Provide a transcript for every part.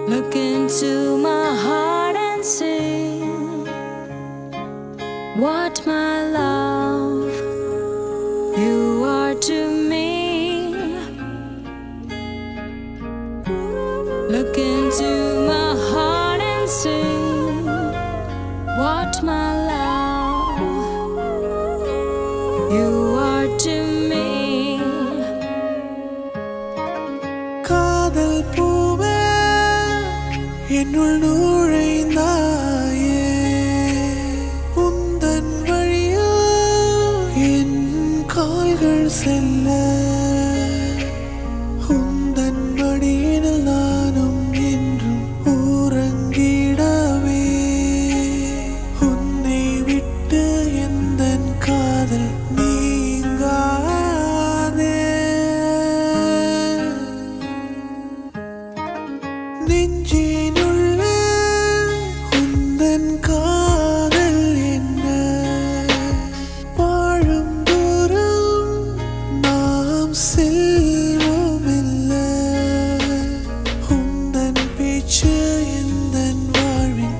Look into my heart and see what my love you are to me. Look into my heart and see what my love you are to me. காதல் பூவே என்னுள் நுழைந்தாயே உந்தன் வழியில் என் கால்கள் செல்ல உந்தன் மடியினில் நானும் என்றும் உறங்கிடவே உன்னை விட்டு எந்தன் காதல் நீங்காதே நெஞ்சினுள்ளே உந்தன் காதல் என்ன வாழும் தூரம் நாம் செல்வோமில்லை உந்தன் பேச்சு எந்தன் வாழ்வின்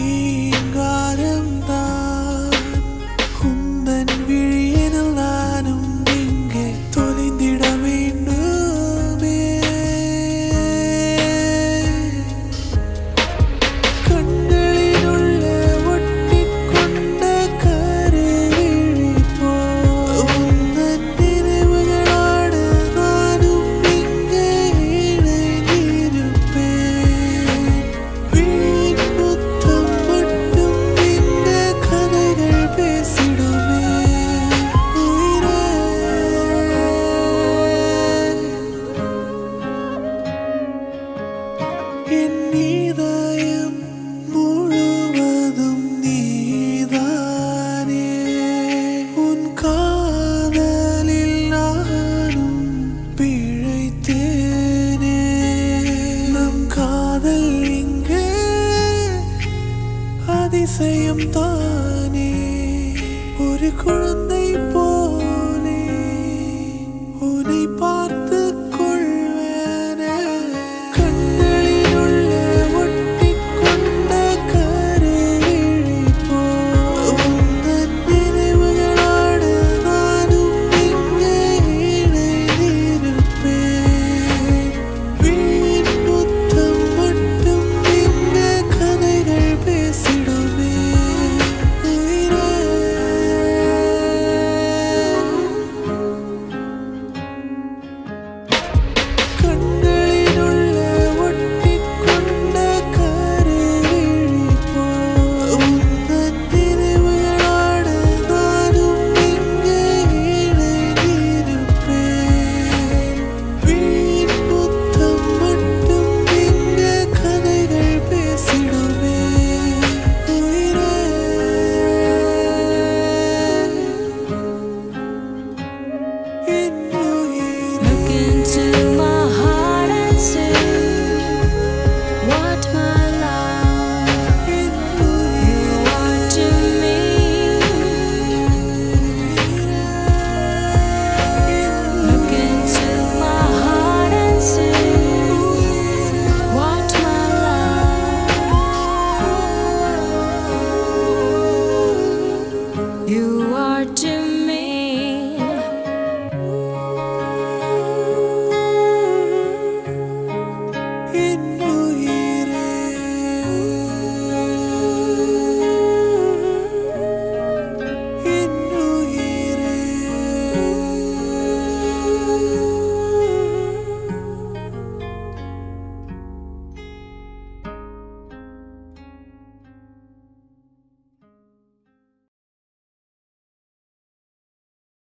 ரீங்காரம்தான் உந்தன் விழியினில் நானும் இங்கே தொலைந்திட வேண்டுமே கண்களினுள்ளே ஒட்டிக்கொண்ட கருவிழி போல் உந்தன் நினைவுகளோடு நானும் இங்கே இணைந்திருப்பேன் விழியின் முத்தம் மட்டும் இங்கே கதைகள் பேசிடுமே உயிரே என் இதயம் முழுவதும் நீதானே உன் காதலில் நானும் பிழைத்தேனே நம் காதல் இங்கே அதிசயம் தானே ஒரு குழந்தை